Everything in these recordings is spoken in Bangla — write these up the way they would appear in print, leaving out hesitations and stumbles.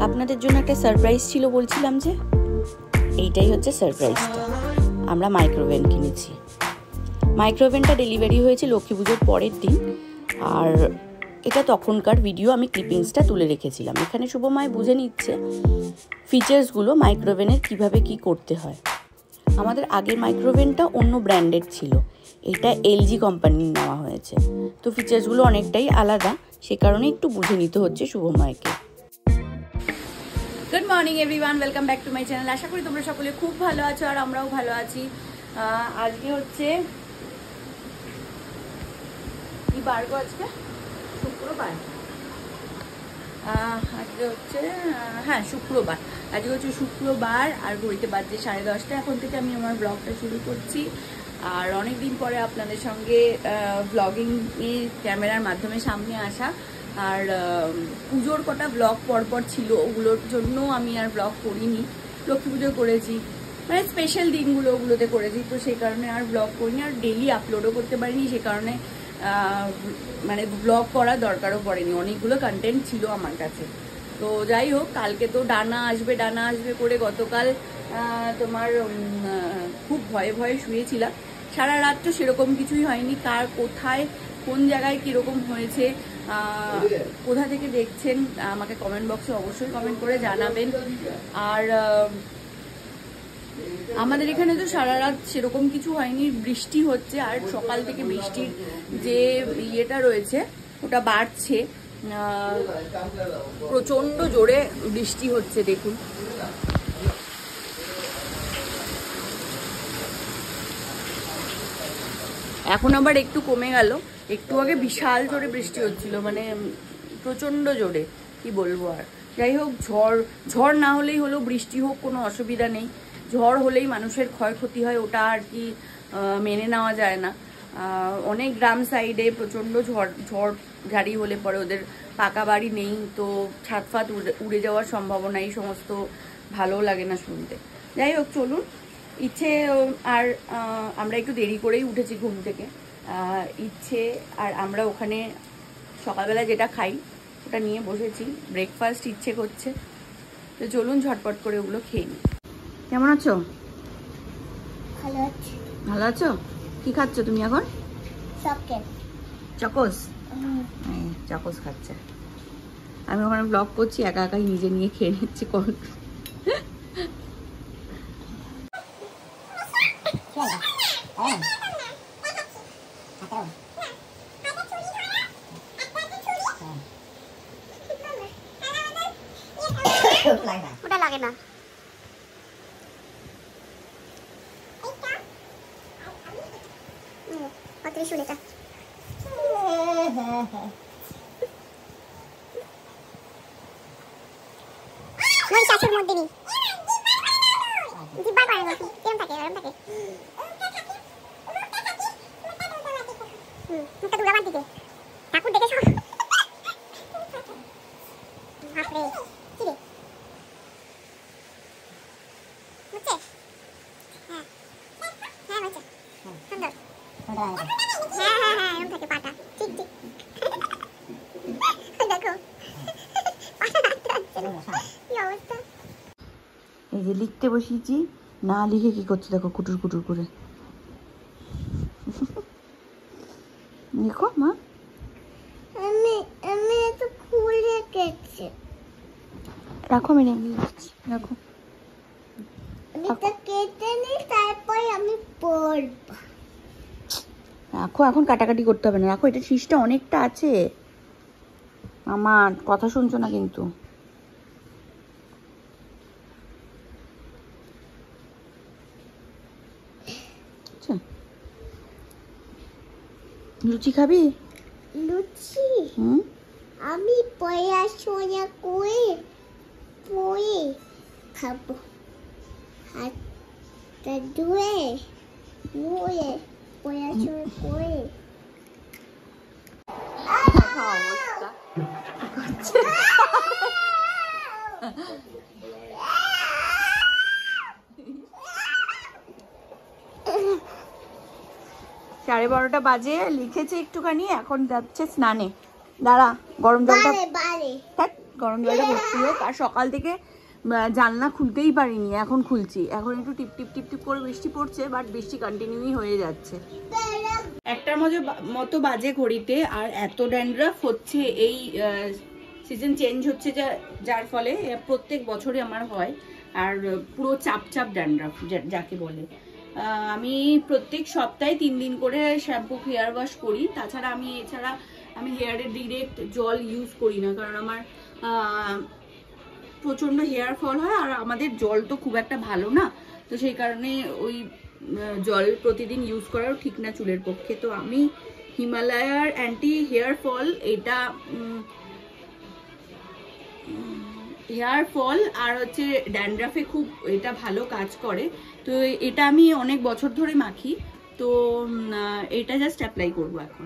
আপনাদের জন্য একটা সারপ্রাইজ ছিল বলছিলাম যে, এইটাই হচ্ছে সারপ্রাইজটা। আমরা মাইক্রোওভেন কিনেছি। মাইক্রোওভেনটা ডেলিভারি হয়েছে লক্ষ্মী পুজোর পরের দিন, আর এটা তখনকার ভিডিও আমি ক্লিপিংসটা তুলে রেখেছিলাম। এখানে শুভময় বুঝে নিচ্ছে ফিচার্সগুলো মাইক্রোওভেনের কিভাবে কি করতে হয়। আমাদের আগের মাইক্রোওভেনটা অন্য ব্র্যান্ডের ছিল, এটা এলজি কোম্পানির নেওয়া হয়েছে, তো ফিচার্সগুলো অনেকটাই আলাদা, সে কারণে একটু বুঝে নিতে হচ্ছে শুভময়কে। Good morning everyone, welcome back to my channel. আশা করি তোমরা সকলে খুব ভালো আছো আর আমরাও ভালো আছি। আজকে হচ্ছে কি বার গো? আজকে শুক্রবার। আজকে হচ্ছে শুক্রবার। আজকে হচ্ছে শুক্রবার আর ঘড়িতে বাজছে 10:30। এখন থেকে আমি আমার ব্লগটা শুরু করছি। আর অনেক দিন পরে আপনাদের সঙ্গে ব্লগিং ক্যামেরার মাধ্যমে সামনে আসা। আর পুজোর কটা ব্লগ পরপর ছিল, ওগুলোর জন্য আমি আর ব্লগ করিনি। লক্ষ্মী পুজো করেছি, মানে স্পেশাল দিনগুলো ওগুলোতে করেছি, তো সেই কারণে আর ব্লগ করিনি। আর ডেলি আপলোডও করতে পারিনি, সে কারণে মানে ব্লগ করার দরকারও পড়েনি। অনেকগুলো কন্টেন্ট ছিল আমার কাছে। তো যাই হোক, কালকে তো ডানা আসবে করে গতকাল তোমার খুব ভয়ে ভয়ে শুয়েছিলাম। সারা রাত তো সেরকম কিছুই হয়নি। কার কোথায় কোন জায়গায় কীরকম হয়েছে, কোথা থেকে দেখছেন আমাকে কমেন্ট বক্সে অবশ্যই কমেন্ট করে জানাবেন। আর আমাদের এখানে তো সারা রাত সেরকম কিছু হয়নি, বৃষ্টি হচ্ছে। আর সকাল থেকে বৃষ্টির যে ইয়েটা রয়েছে ওটা বাড়ছে, প্রচন্ড জোরে বৃষ্টি হচ্ছে। দেখুন, এখন আবার একটু কমে গেল। একটু আগে বিশাল জোরে বৃষ্টি হচ্ছিল, মানে প্রচন্ড জোরে, কি বলবো। আর যাই হোক, ঝড় না হলেই হলো, বৃষ্টি হোক কোনো অসুবিধা নেই। ঝড় হলেই মানুষের ক্ষয়ক্ষতি হয়, ওটা আর কি মেনে নেওয়া যায় না। অনেক গ্রাম সাইডে প্রচণ্ড ঝড় ঝাড়ি হলে পরে ওদের পাকা বাড়ি নেই, তো ছাদ ফাত উড়ে যাওয়ার সম্ভাবনা, এই সমস্ত ভালো লাগে না শুনতে। যাই হোক, চলুন। ইচ্ছে আর আমরা একটু দেরি করেই উঠেছি ঘুম থেকে। ইচ্ছে আর আমরা ওখানে সকালবেলা যেটা খাই ওটা নিয়ে বসেছি, ব্রেকফাস্ট ইচ্ছে করছে। তো চলুন ঝটপট করে ওগুলো খেয়ে নিই। কেমন আছো? ভালো আছো? কি খাচ্ছ তুমি এখন? চকোস। চকোস খাচ্ছে। আমি ওখানে ব্লগ করছি, একা একাই নিজে নিয়ে খেয়ে নিচ্ছি। কোন ওটা লাগে না। ত্রিশুলিটা শাশুর মধ্যে নেই, জিব্বা করে না, এরম থাকে এরম থাকে। মুখটা দুর্গাবার দিকে ঠাকুর দেখেছো? বাপরে, কি রে হচ্ছে? হ্যাঁ হ্যাঁ হচ্ছে, সুন্দর। হ্যাঁ এরম থাকে পাটা, ঠিক ঠিক। দেখো কি অবস্থা। এই যে লিখতে বসিয়েছি, না লিখে কি করছে দেখো, কুটুর কুটুর করে। দেখো মা, আমি তো ফুল রেখেছি। রাখো, আমি লিখছি, রাখো। আমি তো কেটে নিই, তারপর আমি পড়ব। রাখো, এখন কাটাকাটি করতে হবে না, রাখো। এটা শীষটা অনেকটা আছে। আমার কথা শুনছো না কিন্তু। লুচি খাবি? লুচি আমি পড়াশোনা করে খাবো। হাতটা ধুয়ে পড়াশোনা করে। সাড়ে 12টা বাজে, লিখেছে একটুখানি, এখন যাচ্ছে স্নানে। দাঁড়া, গরম জলটা গরম জলটা ভর্তি হোক। আর সকাল থেকে জানলা খুলতেই পারিনি, এখন খুলছি। এখন একটু টিপ টিপ টিপ টিপ করে বৃষ্টি পড়ছে, বাট বৃষ্টি কন্টিনিউই হয়ে যাচ্ছে। একটার মতো বাজে ঘড়িতে, আর এত ড্যান্ড্রাফ হচ্ছে। এই সিজন চেঞ্জ হচ্ছে যার ফলে প্রত্যেক বছরই আমার হয়। আর পুরো চাপ চাপ ড্যান্ড্রাফ যাকে বলে। আমি প্রত্যেক সপ্তাহে 3 দিন করে শ্যাম্পু হেয়ার ওয়াশ করি। তাছাড়া আমি হেয়ারে ডিরেক্ট জল ইউজ করি না, কারণ আমার প্রচন্ড হেয়ার ফল হয়। আর আমাদের জল তো খুব একটা ভালো না, তো সেই কারণে ওই জল প্রতিদিন ইউজ করাও ঠিক না চুলের পক্ষে। তো আমি হিমালয়ার অ্যান্টি হেয়ার ফল, এটা হেয়ার ফল আর হচ্ছে ড্যান্ড্রাফে খুব এটা ভালো কাজ করে। তো এটা আমি অনেক বছর ধরে মাখি। তো এটা জাস্ট অ্যাপ্লাই করবো এখন।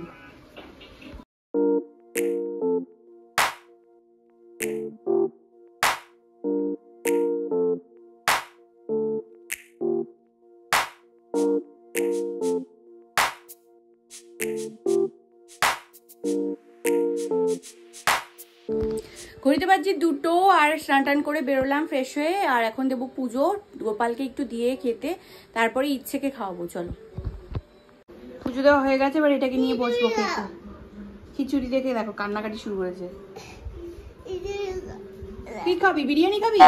ঘড়িতে বাজছে 2টো, আর স্নান টান করে বেরোলাম ফ্রেশ হয়ে। আর এখন দেবো পুজো, গোপালকে একটু দিয়ে খেতে, তারপরে ইচ্ছেকে খাওয়াবো। চলো, পুজো দেওয়া হয়ে গেছে, এবার এটাকে নিয়ে বসবো খেতে। খিচুড়ি দেখে দেখো কান্নাকাটি শুরু করেছে। কি খাবি? বিরিয়ানি খাবি?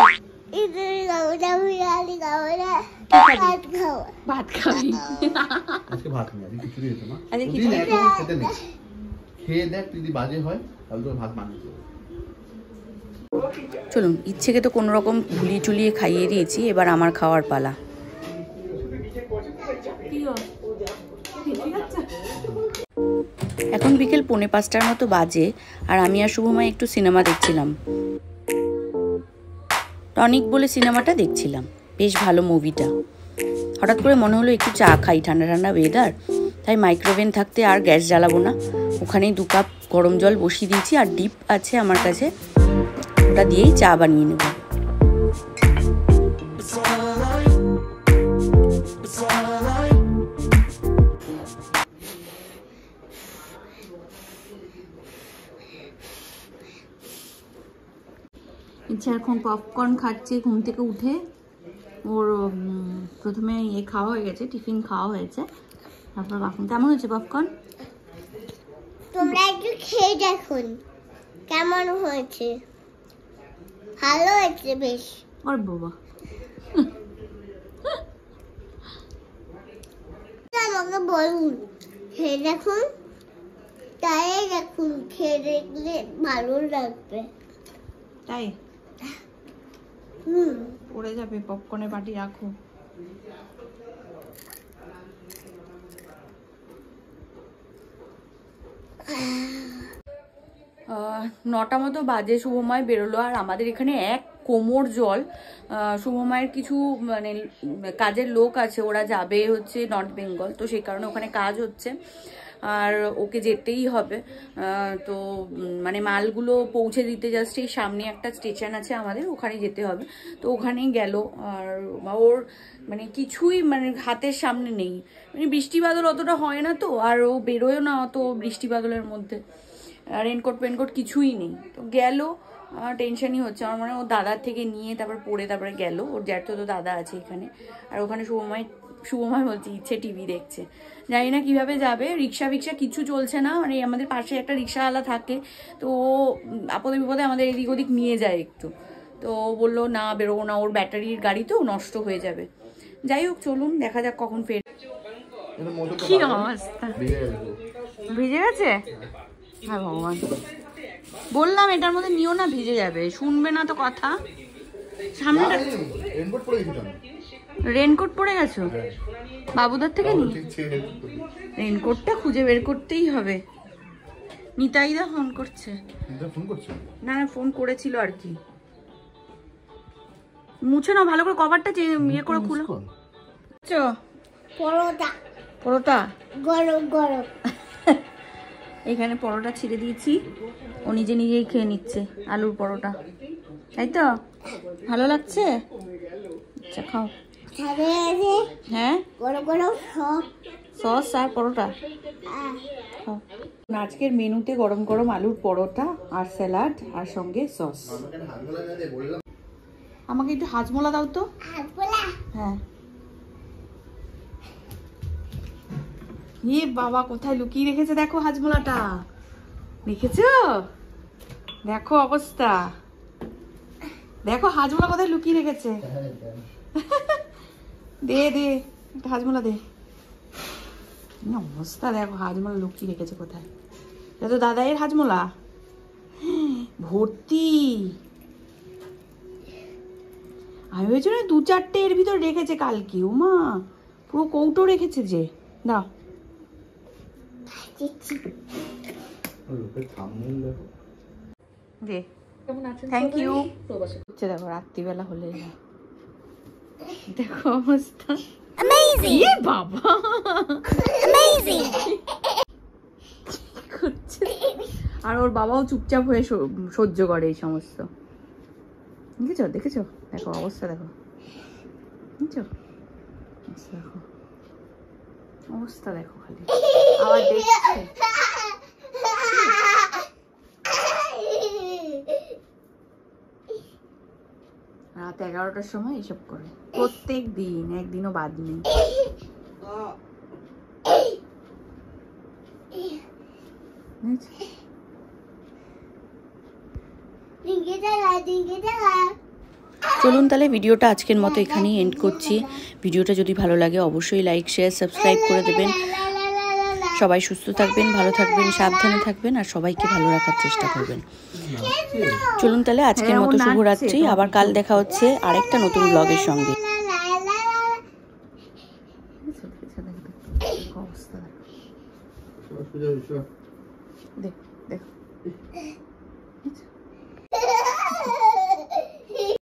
ভাত খাবি? আজকে ভাত নেই, আজকে খিচুড়ি হয়েছে। মা আজকে খিচুড়ি খেতে নেই, খেয়ে দেখ যদি বাজে হয় তাহলে তোর ভাত বানিয়ে দেবো। চলুন, ইচ্ছেকে তো কোনো রকম ঘুলিয়ে চুলিয়ে খাইয়ে দিয়েছি, এবার আমার খাওয়ার পালা। এখন বিকেল 4:45টার মতো বাজে, আর আমি আর শুভমা একটু সিনেমা দেখছিলাম। টনিক বলে সিনেমাটা দেখছিলাম, বেশ ভালো মুভিটা। হঠাৎ করে মনে হলো একটু চা খাই, ঠান্ডা ঠান্ডা ওয়েদার, তাই মাইক্রোওভেন থাকতে আর গ্যাস জ্বালাবো না। ওখানেই 2 কাপ গরম জল বসিয়ে দিয়েছি, আর ডিপ আছে আমার কাছে, ওটা দিয়েই চা বানিয়ে নেব। ইচ্ছা এখন পপকর্ন খাচ্ছে ঘুম থেকে উঠে। ওর প্রথমে খাওয়া হয়ে গেছে, টিফিন খাওয়া হয়েছে, তারপর এখন কেমন হয়েছে পপকর্ন? তোমরা একটু খেয়ে দেখুন কেমন হয়েছে। ভালো হয়েছে বেশ। আর বাবা আমাকে বলুন, খেয়ে দেখুন, তাই দেখুন, খেয়ে দেখলে ভালো লাগবে। তাই পড়ে যাবে, পপকর্নের বাটি রাখো। 9টা মতো বাজে, শুভময় বেরোলো। আর আমাদের এখানে এক কোমর জল। শুভময়ের কিছু মানে কাজের লোক আছে, ওরা যাবে হচ্ছে নর্থ বেঙ্গল, তো সেই কারণে ওখানে কাজ হচ্ছে, আর ওকে যেতেই হবে। তো মানে মালগুলো পৌঁছে দিতে জাস্ট এই সামনে একটা স্টেশন আছে আমাদের, ওখানে যেতে হবে। তো ওখানেই গেল। আর ওর মানে কিছুই মানে হাতের সামনে নেই, মানে বৃষ্টি বাদল অতটা হয় না তো, আর ও বেরোয়ও না অত বৃষ্টি বাদলের মধ্যে। রেনকোট পেনকোট কিছুই নেই, তো গেল। টেনশনই হচ্ছে আমার, মানে ও দাদার থেকে নিয়ে তারপরে গেল। ওর জ্যাঠতো তো দাদা আছে এখানে, আর ওখানে শুভময় বলছে ইচ্ছে টিভি দেখছে। জানি না কিভাবে যাবে, রিক্সা কিছু চলছে না। মানে আমাদের পাশে একটা রিক্সাওয়ালা থাকে, তো ও আপদে বিপদে আমাদের এদিক ওদিক নিয়ে যায় একটু। তো ও বললো না, বেরোবো না, ওর ব্যাটারির গাড়ি তো নষ্ট হয়ে যাবে। যাই হোক, চলুন দেখা যাক কখন ফের। কি অবস্থা, ভিজে গেছে? হ্যাঁ ভগবান, বললাম এটার মধ্যে নিও না, ভিজে যাবে, শুনবে না তো কথা। সামনে রেনকোট পরে গেছো বাবুদার থেকে নি? রেনকোটটা খুঁজে বের করতেই হবে। নিতাইদা ফোন করছে। না ফোন করেছিল আর কি। মুছে নাও ভালো করে, কভারটা ইয়ে করে খুলো। পরোটা গরম গরম। এখানে পরোটা ছিঁড়ে দিয়েছি, ও নিজেই খেয়ে নিচ্ছে আলুর পরোটা, তাই তো? ভালো লাগছে? আচ্ছা খাও। হ্যাঁ, সস আর পরোটা। আজকের মেনুতে গরম গরম আলুর পরোটা আর স্যালাড আর সঙ্গে সস। আমাকে একটু হাজমোলা দাও তো। হ্যাঁ। এ বাবা, কোথায় লুকিয়ে রেখেছে দেখো হাজমোলাটা। দেখেছো? দেখো অবস্থা, দেখো হাজমোলা কোথায় লুকিয়ে রেখেছে। দে দে একটা হাজমোলা দে। অবস্থা দেখো হাজমোলা লুকিয়ে রেখেছে কোথায়। এটা তো দাদাইয়ের হাজমোলা, ভর্তি। আমি ভেবেছি না 2-4টে এর ভিতর রেখেছে কালকে। উমা, পুরো কৌটো রেখেছে যে। দাও। দে। Thank you. দেখো রাত্রিবেলা হলে দেখো অবস্থা। এ বাবা, আর ওর বাবাও চুপচাপ হয়ে সহ্য করে এই সমস্ত। দেখেছো দেখেছো, দেখো অবস্থা দেখো, বুঝছো? দেখো অবস্থা দেখো, খালি আবার দেখছে। রাত 11টার সময় এসব করে প্রত্যেক দিন, একদিনও বাদ নেই। চলুন তাহলে ভিডিওটা আজকের মতো এখানেই এন্ড করছি। ভিডিওটা যদি ভালো লাগে অবশ্যই লাইক, শেয়ার, সাবস্ক্রাইব করে দেবেন। সবাই সুস্থ থাকবেন, ভালো থাকবেন, সাবধানে থাকবেন আর সবাইকে ভালো রাখার চেষ্টা করবেন। চলুন তাহলে আজকের মতো শুভরাত্রি। আবার কাল দেখা হচ্ছে আরেকটা নতুন ব্লগের সঙ্গে। দেখ দেখ